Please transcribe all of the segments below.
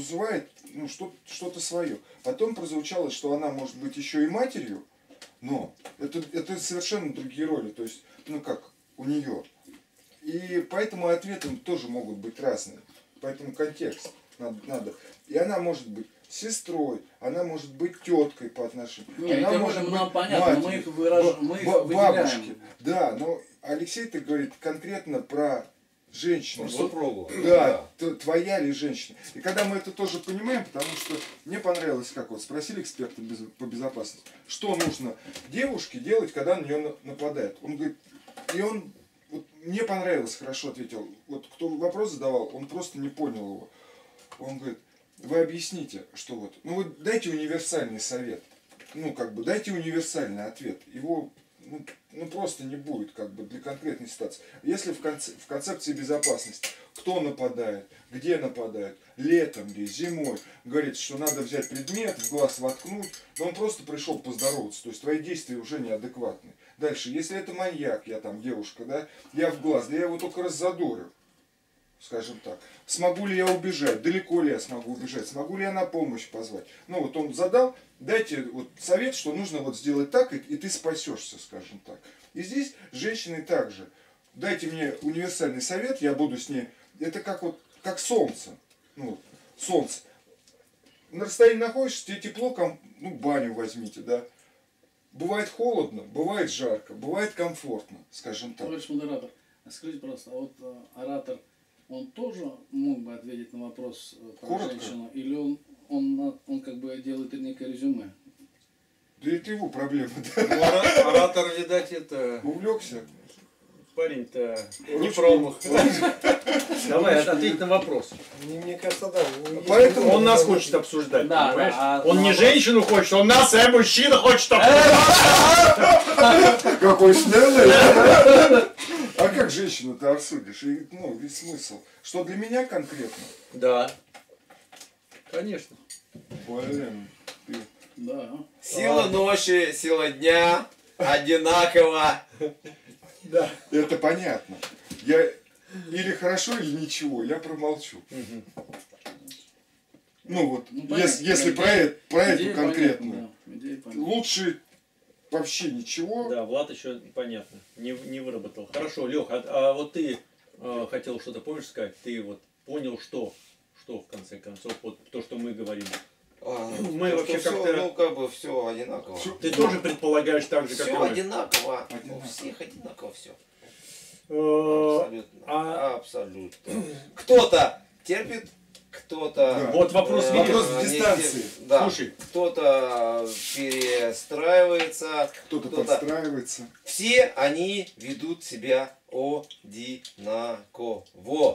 подразумевает ну, что-то свое. Потом прозвучало, что она может быть еще и матерью, но это совершенно другие роли. То есть, ну как, у нее. И поэтому ответы тоже могут быть разные. Поэтому контекст надо. И она может быть сестрой, она может быть теткой по отношению. Нет, она это может быть нам понятно, матерью, мы их выделяем. бабушки. Да, но Алексей-то говорит конкретно про женщину. Про супругу. Да, твоя ли женщина. И когда мы это тоже понимаем, потому что мне понравилось, как вот спросили эксперта по безопасности, что нужно девушке делать, когда на нее нападает. Он говорит, и он вот, мне понравилось, хорошо ответил. Вот кто вопрос задавал, он просто не понял его. Он говорит, вы объясните, что вот, ну вы дайте универсальный совет. Ну, как бы, дайте универсальный ответ. Его ну просто не будет как бы для конкретной ситуации. Если в концепции безопасности кто нападает, где нападает, летом ли, зимой, говорит, что надо взять предмет, в глаз воткнуть, но он просто пришел поздороваться, то есть твои действия уже неадекватны. Дальше, если это маньяк, я там девушка, да, я в глаз, да я его только раззадорю, скажем так. Смогу ли я убежать, далеко ли я смогу убежать, смогу ли я на помощь позвать. Ну вот он задал, дайте вот совет, что нужно вот сделать так, и ты спасешься, скажем так. И здесь женщины также. Дайте мне универсальный совет, я буду с ней. Это как вот, как солнце. Ну, солнце. На расстоянии находишься, тебе тепло, ну, баню возьмите, да. Бывает холодно, бывает жарко, бывает комфортно, скажем так. Товарищ модератор, скажите, пожалуйста, а вот оратор, он тоже мог бы ответить на вопрос про коротко женщину? Или он как бы делает некое резюме? Да это его проблема, да. Ну, оратор, видать, это... Увлекся. Парень-то не промах. Давай, ответь на вопрос. Мне кажется, да. Поэтому Он нас хочет обсуждать, Да, понимаешь? да, Он не женщину хочет, он нас, мужчина хочет обсуждать. Какой смелый. А как женщину-то обсудишь? И, ну, весь смысл. Что для меня конкретно? Да. Конечно. Блин. Да. Сила ночи, сила дня одинаково. Да. Это понятно. Я или хорошо, или ничего, я промолчу. Ну вот, если про эту конкретную. Лучше вообще ничего. Да, Влад еще понятно, не выработал. Хорошо, Лех, а вот ты хотел что-то, помнишь, сказать? Ты вот понял, что в конце концов, вот то, что мы говорим. Мы вообще как-то... Ну, как бы все одинаково. Ты тоже предполагаешь так же, как и все мы? одинаково. У всех одинаково все. Абсолютно. Абсолютно. Кто-то терпит, кто-то... Вот вопрос дистанции. Да. Слушай. Кто-то перестраивается. Кто-то подстраивается. Все они ведут себя одинаково.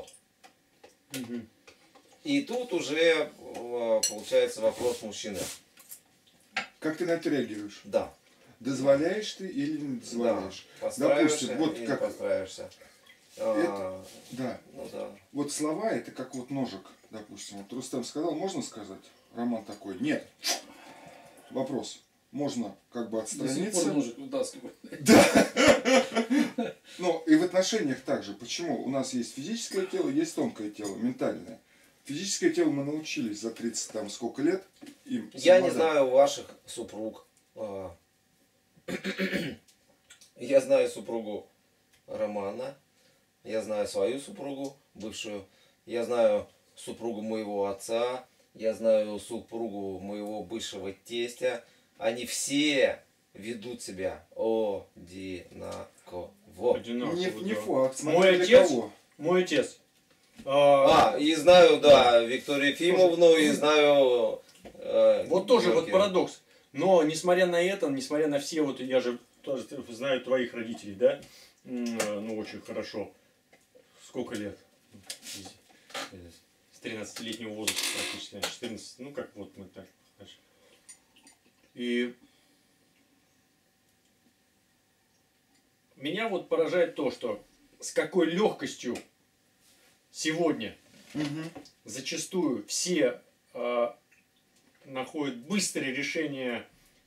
И тут уже получается вопрос мужчины. Как ты на это реагируешь? Да. Дозволяешь ты или не дозволяешь? Да. Постраиваешься Допустим, вот или как... постраиваешься. Да. Ну да. Вот слова это как вот ножик, допустим. Вот Рустам сказал, можно сказать? Роман такой, нет. Вопрос. Можно как бы отстраниться. Ножик вытаскивать. Да. Ну и в отношениях также. Почему? У нас есть физическое тело, есть тонкое тело, ментальное. Физическое тело мы научились за 30 там сколько лет. Я не знаю ваших супруг. Я знаю супругу Романа. Я знаю свою супругу, бывшую. Я знаю супругу моего отца. Я знаю супругу моего бывшего тестя. Они все ведут себя одинаково. Не факт. Мой отец. И знаю, да, Викторию Ефимовну, и знаю... Вот тоже вот парадокс. Но несмотря на это, несмотря на все, вот я же тоже знаю твоих родителей, да? Ну, очень хорошо. Сколько лет? С 13-летнего возраста практически, 14, ну как вот мы так. И меня вот поражает то, что с какой легкостью сегодня зачастую все находят быстрое решение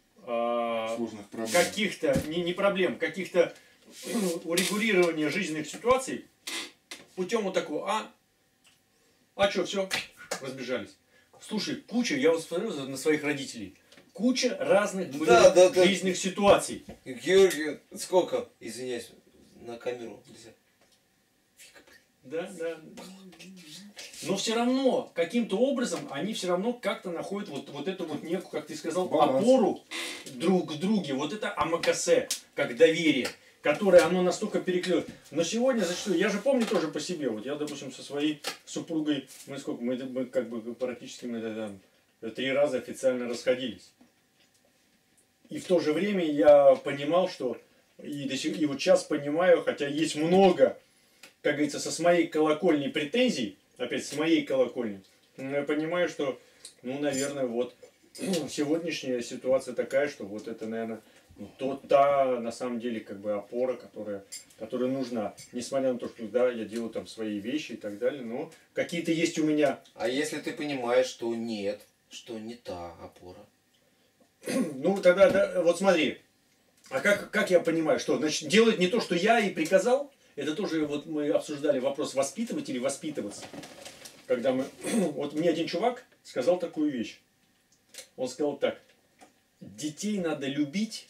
каких-то, не проблем, каких-то урегулирования жизненных ситуаций путем вот такого, а что, все, разбежались. слушай, куча, я вот смотрю на своих родителей, куча разных были Да. жизненных ситуаций. Георгий, сколько, извиняюсь, на камеру нельзя. Да. Но все равно, каким-то образом, они все равно как-то находят вот эту вот некую, как ты сказал, Баланс. опору друг к другу. Вот это амакасе, как доверие, которое оно настолько переклеилось. Но сегодня зачастую, я же помню тоже по себе, вот я, допустим, со своей супругой, мы как бы практически мы 3 раза официально расходились. И в то же время я понимал, что, и вот сейчас понимаю, хотя есть много, как говорится, с моей колокольни претензий, опять с моей колокольни, но я понимаю, что, ну, наверное, вот сегодняшняя ситуация такая, что вот это, наверное, та, на самом деле, как бы опора, которая нужна. Несмотря на то, что, да, я делаю там свои вещи и так далее, но какие-то есть у меня. А если ты понимаешь, что нет, что не та опора? Ну, тогда, да, вот смотри, а как я понимаю, что, значит, делать не то, что я и приказал? Это тоже, вот мы обсуждали вопрос, воспитывать или воспитываться. Когда мы, вот мне один чувак сказал такую вещь. Он сказал так: детей надо любить,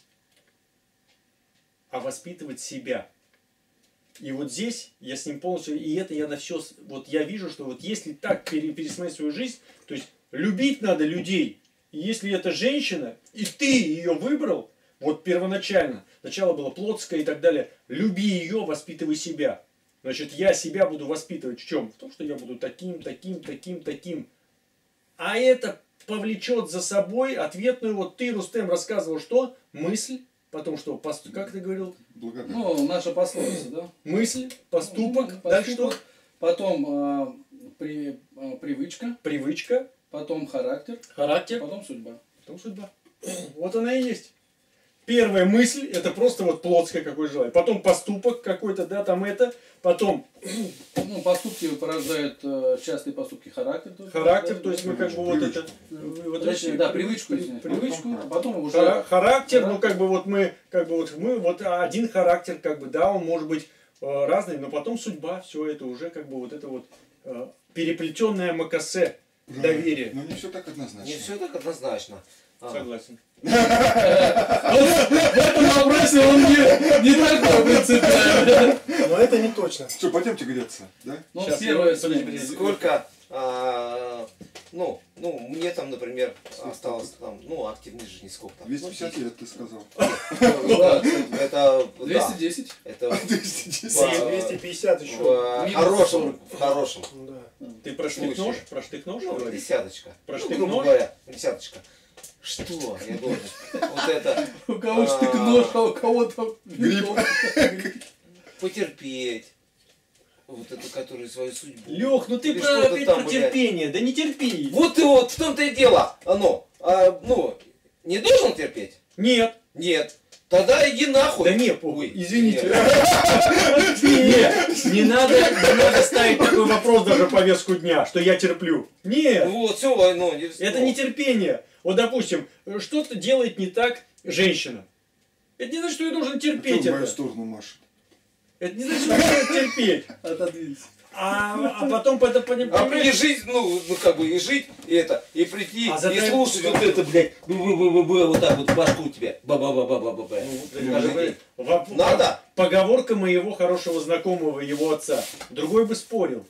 а воспитывать себя. И вот здесь я с ним полностью, и это я на все, вот я вижу, что вот если так пересмотреть свою жизнь, то есть любить надо людей. И если это женщина, и ты ее выбрал, вот первоначально, начало было плотское и так далее, люби ее, воспитывай себя. Значит, я себя буду воспитывать в чем? В том, что я буду таким. А это повлечет за собой ответную, вот ты, Рустем, рассказывал, что? Мысль, потом что? Как ты говорил? Благодарю. Ну, наша пословица, да? Мысль, поступок, дальше что? Потом привычка, Привычка, потом характер, характер, потом судьба. потом судьба. Вот она и есть. Первая мысль, это просто вот плотское какое желание. Потом поступок какой-то, да, там это. Потом Ну, поступки порождают частые поступки характер. Тоже характер, порождает, то есть да. мы как бы вот это... Вот Точнее, эти да, привычку, а потом уже... Характер, ну как бы вот мы вот один характер, как бы, да, он может быть разный, но потом судьба, все это уже как бы вот это вот переплетенное макасе, доверие. Но не все так однозначно. Не все так однозначно. Согласен. В этом вопросе он не такой принципиальный. Но это не точно. Что, пойдемте греться, да? Ну, Сейчас, первое, подожди. Сколько, мне там, например, осталось там, активной жизни сколько там? 250 лет, ты сказал. Это, 210. это 210. Ба- 250 еще. в хорошем. Да. Ты проштык-нож? Случай. Проштык-нож? Ну, говоришь? десяточка. Проштык Грубо нож? говоря, десяточка. Что я должен? Вот это У кого штык нож, а у кого-то Гриб. потерпеть. Вот это, который свою судьбу. Лех, ну ты Или про, что-то опять там, про блядь. терпение. Да не терпи. Вот в том-то и дело. Не должен терпеть? Нет. Нет. Тогда иди нахуй. Да не, похуй. Ой, Извините. нет. Нет, не надо ставить такой вопрос даже в повестку дня, что я терплю. Нет, Вот, все, это не терпение. Вот, допустим, что-то делает не так женщина. Это не значит, что я должен терпеть Кто в мою это. сторону машет? Это не значит, что я должен терпеть. отодвинься. А потом это А при понимаешь? жить, и жить, и прийти, А за и это- слушать вот это, блядь, вот так вот в башку тебе. Ба-ба-ба-ба-ба-ба. Каждый день. Надо? Поговорка моего хорошего знакомого, его отца. Другой бы спорил.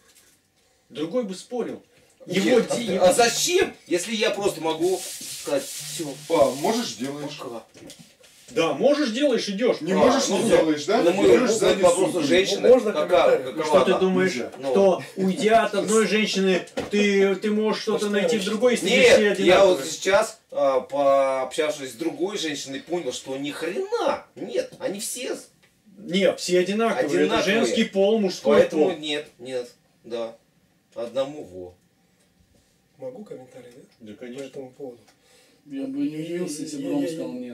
Его Нет, а зачем, если я просто могу сказать, все, Можешь, делаешь. пока. Да, можешь, делаешь, идешь. Не можешь, не делаешь, да? На мой Берешь сзади вопрос сумку. женщины, Можно какова комментарий? Что ты она? думаешь, Нельзя. что уйдя от одной женщины, ты можешь что-то найти в другой, если все Нет, я одинаковые? вот сейчас, пообщавшись с другой женщиной, понял, что ни хрена, нет, они все. Нет, все одинаковые. Это Одинаковые. женский пол, мужской Поэтому пол. нет, да, одному во. Могу комментарий, да? Да, По конечно. этому поводу. Я бы не удивился, если бы он сказал нет.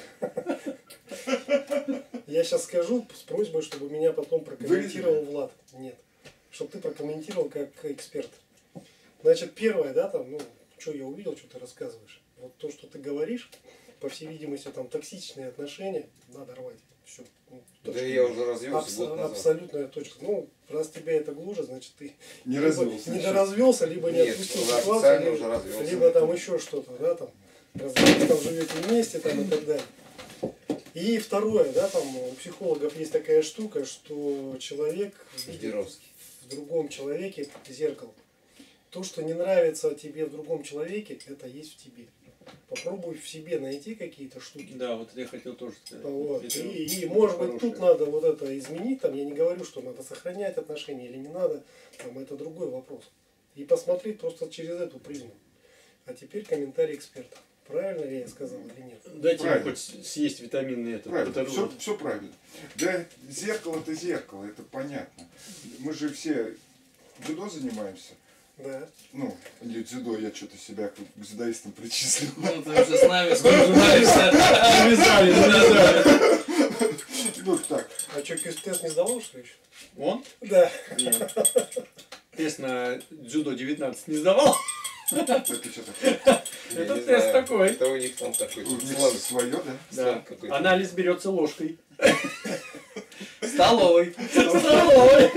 Я сейчас скажу с просьбой, чтобы меня потом прокомментировал Влад. Нет. Чтобы ты прокомментировал как эксперт. Значит, первое, да, там, что я увидел, что ты рассказываешь. Вот то, что ты говоришь, по всей видимости, там токсичные отношения надо рвать. Все. Да я уже развелся год назад. Абсолютная точка. Ну, раз тебя это гложет, значит ты Не либо развелся. недоразвелся, либо не Нет, отпустил официально ситуацию, уже развелся. либо там еще что-то, да, там, развелись, там живете вместе, там и так далее. И второе, да, там у психологов есть такая штука, что человек видит Ждеровский. в другом человеке зеркало. То, что не нравится тебе в другом человеке, это есть в тебе. Попробуй в себе найти какие-то штуки. Да, вот это я хотел тоже сказать. Вот. Это И может быть хорошее. тут надо вот это изменить, там я не говорю, что надо сохранять отношения или не надо, там это другой вопрос. И посмотреть просто через эту призму. А теперь комментарий эксперта. Правильно ли я сказал или нет? Дайте мне Правильно. хоть съесть витаминный этот. Правильно, бутерброд. все правильно. Да, зеркало-то зеркало, это понятно. Мы же все дзюдо занимаемся. Да. Ну, не дзюдо, я что-то себя к дзюдоистам причислил. Ну, ты уже с нами сражаешься. Завязали. Ну, так. А что, тест не сдавал, что ли, еще? Он? Да. Нет. Тест на дзюдо 19 не сдавал? Это что такое? Я Это не тест знаю. такой. Это у них там какой-то У них сленг. свое, да? Да. Сленг какой-то. Анализ берется ложкой. Столовой. Столовой.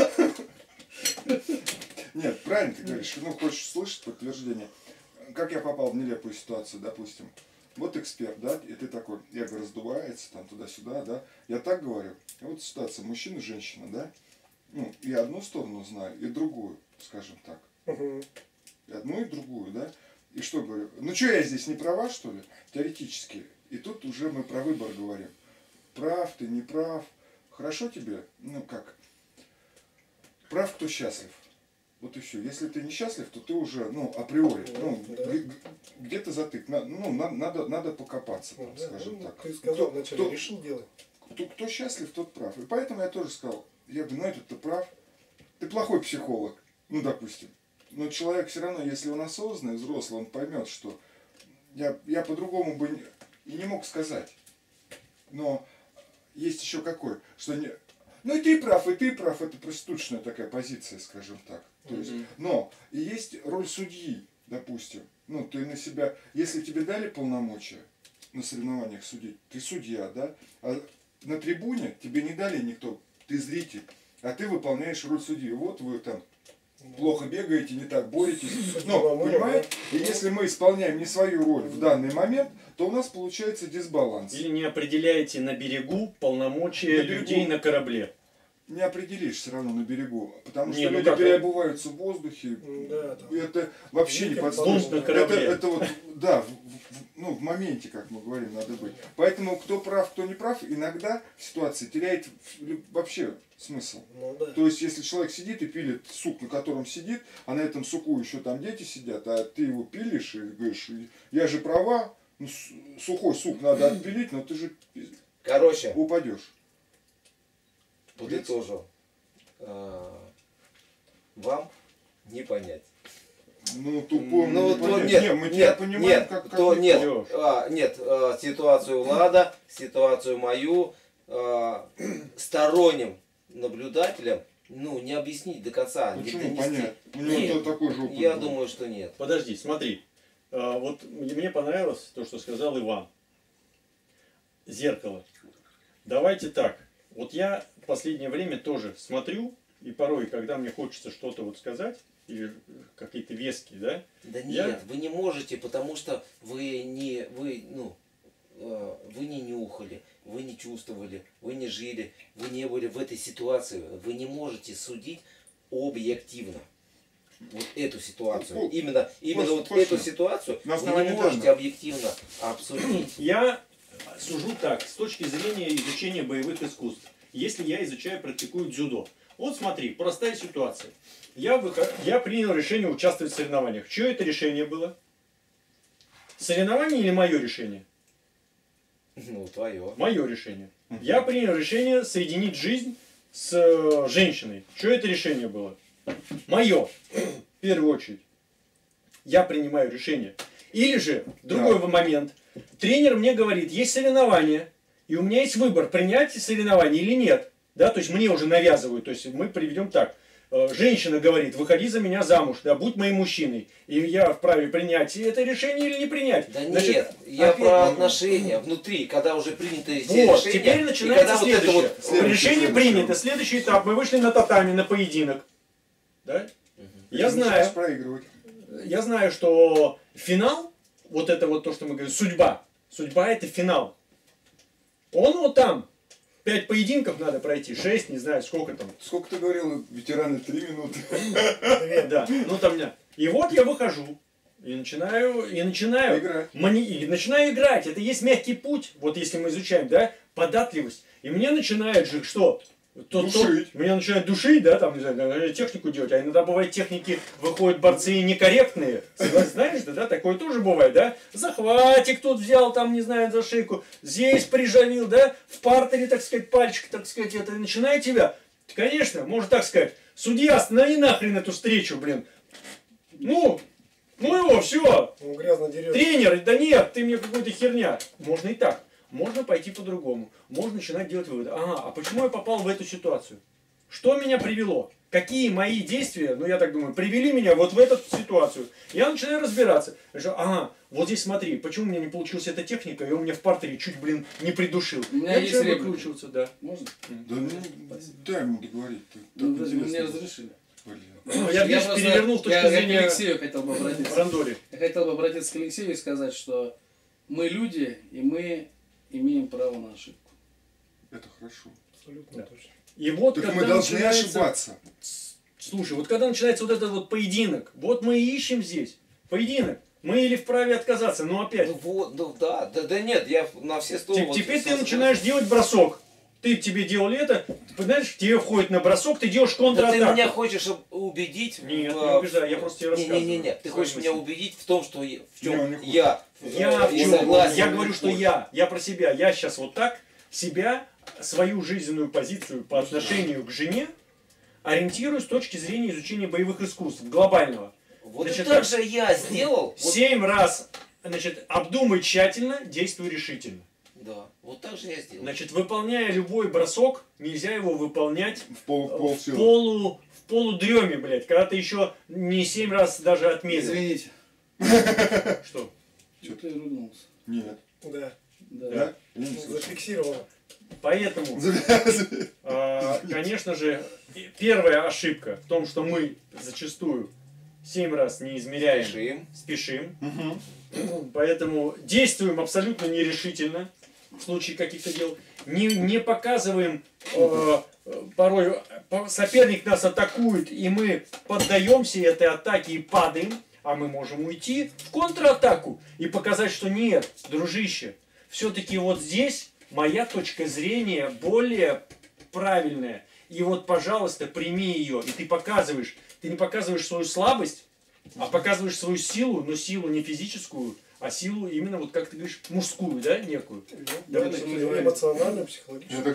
Нет, правильно ты говоришь. Ну, хочешь слышать подтверждение. Как я попал в нелепую ситуацию, допустим. Вот эксперт, да, и ты такой, эго раздувается, там, туда-сюда, да. Я так говорю. А вот ситуация мужчина, женщина, да. Ну, и одну сторону знаю, и другую, скажем так. Угу. И одну, и другую, да. И что говорю? Ну, что, я здесь не права, что ли? Теоретически. И тут уже мы про выбор говорим. Прав ты, не прав. Хорошо тебе? Ну, как? Прав, кто счастлив. Вот и все. Если ты несчастлив, то ты уже, ну, априори, ну, Да. где-то затык. Ну, надо покопаться, там, Да, скажем ну, так. ты сказал Кто- вначале, кто- решил делать. кто счастлив, тот прав. И поэтому я тоже сказал, я говорю, ну, этот-то прав. Ты плохой психолог, ну, допустим. Но человек все равно, если он осознанный, взрослый, он поймет, что я по-другому бы и не мог сказать. Но есть еще какой, что не... Ну и ты прав, это проституточная такая позиция, скажем так. То есть, но и есть роль судьи, допустим. Ну, ты на себя, если тебе дали полномочия на соревнованиях судить, ты судья, да? А на трибуне тебе не дали никто, ты зритель, а ты выполняешь роль судьи. Вот вы там плохо бегаете, не так боретесь. Но, понимаете, и если мы исполняем не свою роль в данный момент, то у нас получается дисбаланс. Или не определяете на берегу полномочия На берегу. людей на корабле. Не определишь все равно на берегу, потому что Не, ну люди как? переобуваются в воздухе. Да, там. Это вообще не Викинг подстроено. Бунт на корабле. Это вот, да, ну, в моменте, как мы говорим, надо быть. Поэтому кто прав, кто не прав, иногда в ситуации теряет вообще смысл. Ну да. То есть, если человек сидит и пилит сук, на котором сидит, а на этом суку еще там дети сидят, а ты его пилишь и говоришь, я же права, ну, сухой сук надо отпилить, но ты же Короче, упадешь. подытожу. Вам не понять. Ну, тупому Ну, не то понять. нет, Не, мы тебя нет, понимаем, нет, как то никто. нет, Лёш. нет, ситуацию Влада, ситуацию мою, сторонним наблюдателям, ну, не объяснить до конца, не Почему донести. понять? У него Нет, такой же опыт я был. думаю, что нет. Подожди, смотри. Вот мне понравилось то, что сказал Иван. Зеркало. Давайте так. Вот я в последнее время тоже смотрю, и порой, когда мне хочется что-то вот сказать, или какие-то веские, да? Да нет, Я- вы не можете, потому что вы не нюхали, вы не чувствовали, вы не жили, вы не были в этой ситуации. Вы не можете судить объективно. Вот эту ситуацию. Ну, Именно вот точно. эту ситуацию На вы не основании можете данных. объективно обсудить. Я сужу так, с точки зрения изучения боевых искусств. Если я изучаю, практикую дзюдо. Вот смотри, простая ситуация. Я принял решение участвовать в соревнованиях. Чье это решение было? Соревнование или мое решение? Ну, твое. Мое решение. Я принял решение соединить жизнь с женщиной. Чье это решение было? Мое. В первую очередь. Я принимаю решение. Или же, другой момент. Тренер мне говорит, есть соревнования, и у меня есть выбор, принять соревнования или нет. Да, то есть мне уже навязывают. То есть мы приведем так. женщина говорит, выходи за меня замуж, да, будь моим мужчиной. И я вправе принять это решение или не принять. Да Значит, нет, я опять- про отношения внутри, когда уже приняты все Вот, решения. теперь и начинается когда вот это следующее. вот... Решение принято. Следующий этап. Мы вышли на татами, на поединок. Да? Я Начинаешь знаю, проигрывать. я знаю, что финал, вот это вот то, что мы говорим, судьба. Судьба это финал. Он вот там. 5 поединков надо пройти, 6, не знаю, сколько там. Сколько ты говорил, ветераны 3 минуты? Да, ну там, и вот я выхожу. И начинаю Играть. и начинаю играть. Это есть мягкий путь, вот если мы изучаем, да, податливость. И мне начинает же что? Душить. Меня начинают душить, да, там, не знаю, технику делать. А иногда бывает техники, выходят борцы некорректные. Знаешь, да, такое тоже бывает, да? Захватик тут взял, там, не знаю, за шейку, здесь прижавил, да, в партере, так сказать, пальчик, так сказать, это и начинает тебя. Конечно, можно так сказать, судья, останови нахрен эту встречу, блин. Ну его, все. Он грязно дерет. Тренер, да нет, ты мне какую-то херня. Можно и так. Можно пойти по-другому. Можно начинать делать выводы. Ага, а почему я попал в эту ситуацию? Что меня привело? Какие мои действия, ну я так думаю, привели меня вот в эту ситуацию? Я начинаю разбираться. Я говорю, ага, вот здесь смотри, почему у меня не получилась эта техника, и он меня в партере чуть, блин, не придушил. У меня Я есть начинаю реплика. выкручиваться, да. Можно? Да ну, дай ему договорить. Ну, Так мне интересно. разрешили. Блин. Ну, я, видишь, просто- перевернул с точки я к зрения Алексею хотел бы обратиться. Рандори. Я хотел бы обратиться к Алексею и сказать, что мы люди, и мы имеем право на ошибку. Это хорошо. Абсолютно Да. точно. И вот Так когда мы должны начинается... ошибаться. Слушай, вот когда начинается вот этот вот поединок, вот мы и ищем здесь поединок. Мы или вправе отказаться, но опять. Ну вот, ну да нет, я на все сто... вот Теперь ты согласен. начинаешь делать бросок. Тебе делали это, знаешь, тебе входит на бросок, ты делаешь Да ты контратаку. меня хочешь убедить... Нет, в- не убеждаю, я просто тебе рассказываю. Не, ты хочешь Свои меня мысли. убедить в том, что в Не, чем он не хочет. я Я в не чем? согласен. Я говорю, что я про себя. Я сейчас вот так себя, свою жизненную позицию по отношению к жене ориентирую с точки зрения изучения боевых искусств, глобального. Вот Значит, и так же я сделал. Вот, 7 раз, значит, обдумай тщательно, действуй решительно. да, вот так же я сделал. Значит, выполняя любой бросок, нельзя его выполнять В пол в силы. полудреме, блядь, когда ты еще не 7 раз даже отметил. Извините, Что? что ты ругнулся? Нет. Да. Да. Да? Я не слышу. Зафиксировано. Поэтому, конечно же, первая ошибка в том, что мы зачастую 7 раз не измеряем, спешим. Мгм. Поэтому действуем абсолютно нерешительно в случае каких-то дел. Не показываем, порой соперник нас атакует, и мы поддаемся этой атаке и падаем, а мы можем уйти в контратаку и показать, что нет, дружище, все-таки вот здесь моя точка зрения более правильная. И вот, пожалуйста, прими ее. И ты не показываешь свою слабость, а показываешь свою силу, но силу не физическую, а силу именно, вот как ты говоришь, мужскую, да, некую. Давай так называем. Эмоциональную, Я психологическую.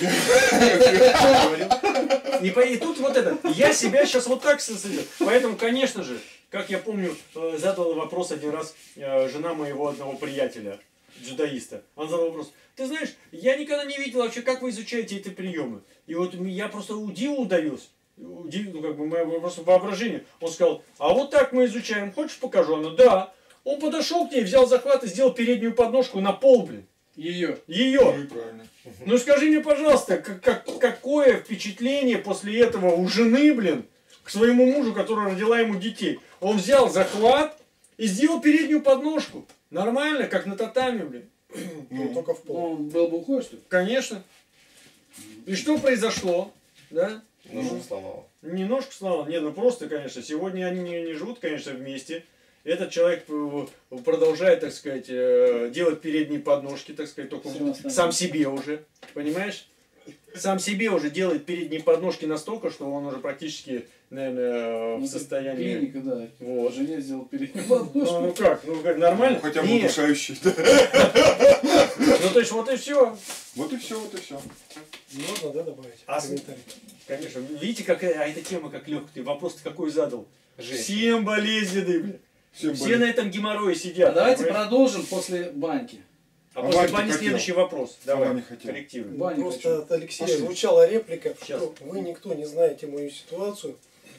так- И тут вот это, я себя сейчас вот так создаю. Поэтому, конечно же, как я помню, задала вопрос один раз жена моего одного приятеля, дзюдоиста. Она задала вопрос: ты знаешь, я никогда не видел вообще, как вы изучаете эти приемы. И вот я просто удиву удаюсь. Ну, как бы мое просто воображение. Он сказал: а вот так мы изучаем, хочешь покажу? Она: да. Он подошел к ней, взял захват и сделал переднюю подножку на пол, блин. Ее. Ее. Ну и правильно. Ну скажи мне, пожалуйста, какое впечатление после этого у жены, блин, к своему мужу, которая родила ему детей? Он взял захват и сделал переднюю подножку. Нормально, как на татами, блин. Ну, только в пол. Он был бы уходит, что ли? Конечно. И что произошло? Да? Ножом сломал. Не ножку сломал, не, ну просто, конечно. Сегодня они не живут, конечно, вместе. Этот человек продолжает, так сказать, делать передние подножки, так сказать, только Всем остальным. сам себе уже, понимаешь? Сам себе уже делает передние подножки настолько, что он уже практически, наверное, в Ну, состоянии... Клиника, да. Вот. Жене сделал переднюю Ну подножку. как, нормально? Хотя бы Нет. удушающий. Да. Ну то есть вот и все. Вот и все, вот и все. Можно, да, добавить? А Комментарий. Конечно. Видите, какая эта тема как легкая. Вопрос-то какой задал. Женщина. Всем болезненный, блин. Всем Все болит. на этом геморрое сидят. А давайте понимаешь? продолжим после баньки. А А после Ванька бани хотел. следующий вопрос. Давай, Ваня хотел. корректируем. Баню Просто хочу. от Алексея Пошли. звучала реплика, Сейчас. что вы никто не знаете мою ситуацию.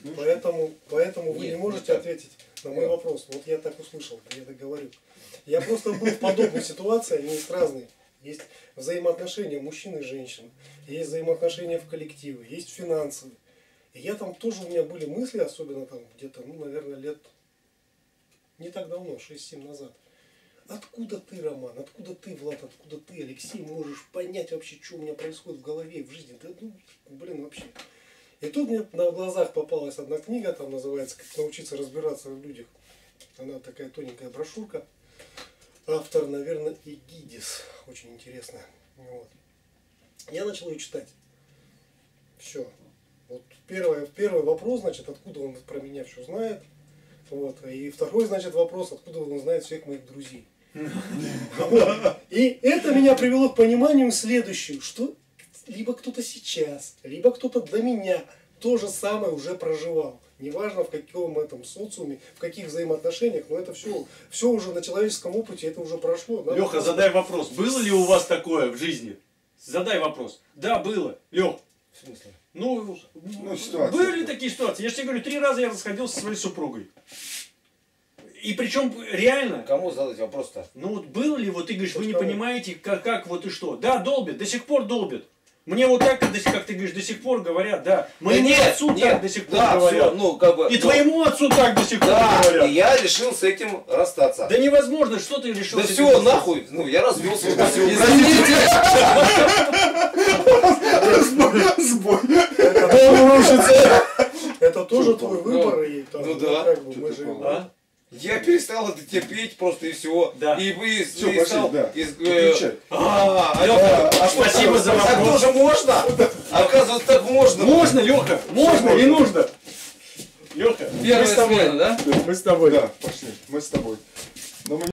Поэтому вы Нет, не можете не так. ответить на мой вопрос. Вот я так услышал, я так говорю. Я просто был в подобной ситуации, они есть разные. Есть взаимоотношения мужчин и женщин, есть взаимоотношения в коллективе, есть финансовые. И я там тоже, у меня были мысли, особенно там где-то, ну, наверное, лет не так давно, 6-7 назад. Откуда ты, Роман, откуда ты, Влад, откуда ты, Алексей, можешь понять вообще, что у меня происходит в голове и в жизни? Да, ну, блин, вообще. И тут мне на глазах попалась одна книга, там называется «Как научиться разбираться в людях». Она такая тоненькая брошюрка. Автор, наверное, Эгидис. Очень интересная. Вот. Я начал ее читать. Все. Вот первый вопрос, значит, откуда он про меня все знает. Вот. И второй, значит, вопрос, откуда он знает всех моих друзей. Вот. И это меня привело к пониманию следующего, что либо кто-то сейчас, либо кто-то до меня то же самое уже проживал. Неважно в каком этом социуме, в каких взаимоотношениях, но это все уже на человеческом опыте, это уже прошло. Надо Леха, задай вопрос. Было ли у вас такое в жизни? Задай вопрос. Да, было. Лех. В смысле? Ну, ситуация. были ли такие ситуации? Я же тебе говорю, 3 раза я расходился со своей супругой. И причем реально, Кому задать вопрос-то? ну вот было ли, вот ты говоришь, вы не понимаете, как вот и что. Да, долбит, до сих пор долбит. Мне вот так, как ты говоришь, до сих пор говорят, да. Моему отцу так до сих пор да, говорят. всё, ну, как бы, И твоему отцу так до сих пор да, говорят. и я решил с этим расстаться. Да невозможно, что ты решил. Да с все, этим нахуй, ну я развелся. Извините. Сбой. Это тоже Что твой там? выбор. И, там, Ну да. как бы, Что мы ты же- понял? А? Я перестал это терпеть просто и все. Да. И вы Все, пошли, стал да. из- Выключай. Леха, спасибо за Так вопрос. тоже можно? Оказывается, так можно. Можно, Леха, можно и нужно. Леха, Первая смена, да? мы с тобой. Да, пошли. Мы с тобой.